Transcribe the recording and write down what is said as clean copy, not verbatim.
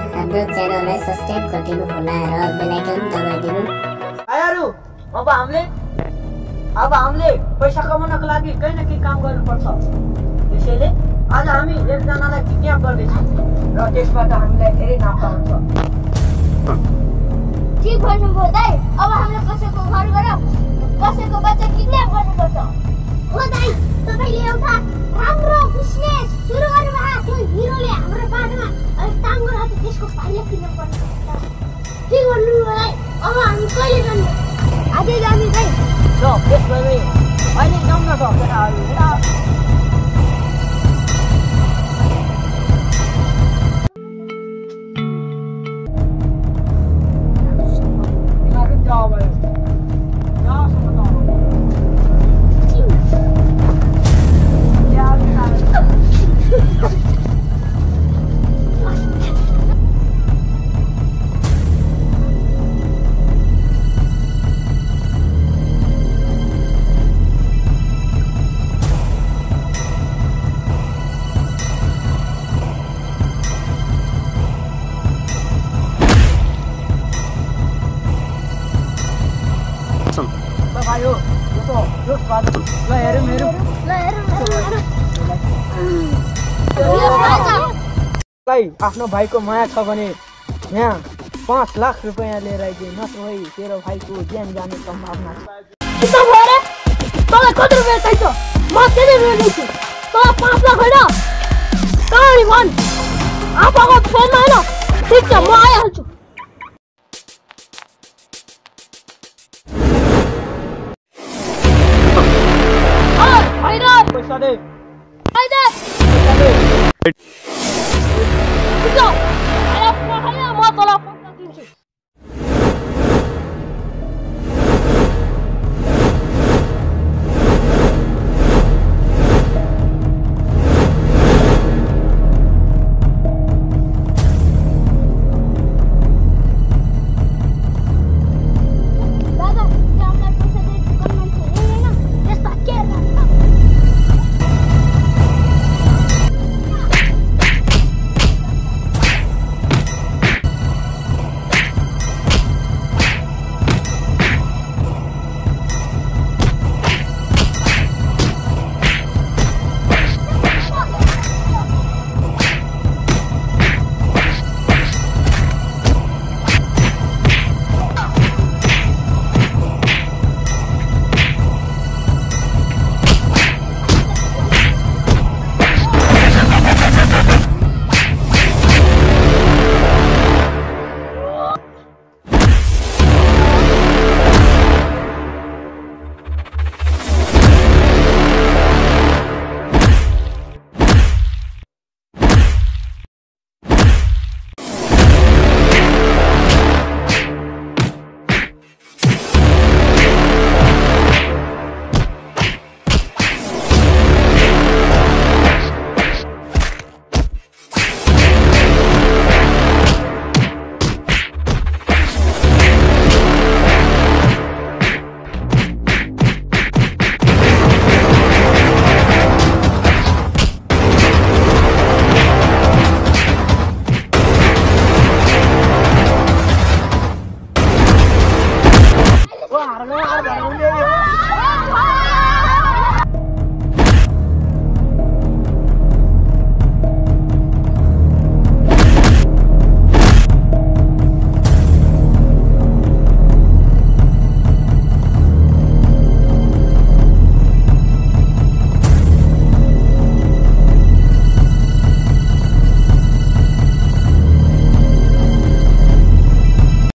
हाम्रो च्यानललाई सब्स्क्राइब गरिदिनु होला र बेल आइकन दबाइदिनु। भाइहरु, अब हामीले पैसा कमाउनको लागि केही न केही काम गर्नुपर्छ। त्यसैले आज हामी एकजनालाई किडन्याप गर्दैछौँ र त्यसबाट हामीलाई धेरै नाफा हुन्छ। ठीक भन्नुभयो दाइ। अब हामीले कसैको घर गएर कसैको बच्चा किडन्याप गर्नुपर्छ। हो दाइ, तपाईले एउटा राम्रो बिजनेस सुरु गर्नुभयो। त्यो हिरोले हाम्रो बाटोमा टाङ्गो राख्छ, त्यसको फाइल किन्न पर्छ। ठीक भन्नुभयो दाइ। अब हामी कहिले जाने? आजै जाने दाइ। ल, त्यसो भए अहिले जाउँ न त केटाहरु। भाइयो, यो बाटो ल हेरौँ। आफ्नो भाइको माया छ भने यहाँ 5 लाख रुपैयाँ लिएर आइदिए, नत्र भई तेरो भाइको ज्यान जाने सम्भावना छ। कितना भयो रे? तँलाई कति रुपियाँ चाहिन्छ? म त्यति रुपियाँ दिन्छु। तँलाई 5 लाख होइन? कहाँ भन्? आफूको फोनमा होइन? ठिक छ, म आइहाल्छु। पैसा दे। पैसा दे।